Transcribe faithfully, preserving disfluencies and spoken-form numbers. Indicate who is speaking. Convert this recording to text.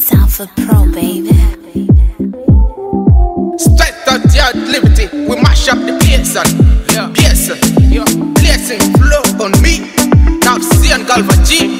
Speaker 1: Sound for pro, baby.
Speaker 2: Straight out yard liberty, we mash up the bass and yeah. bass, yeah. Blessing flow on me. Now see and Galva G.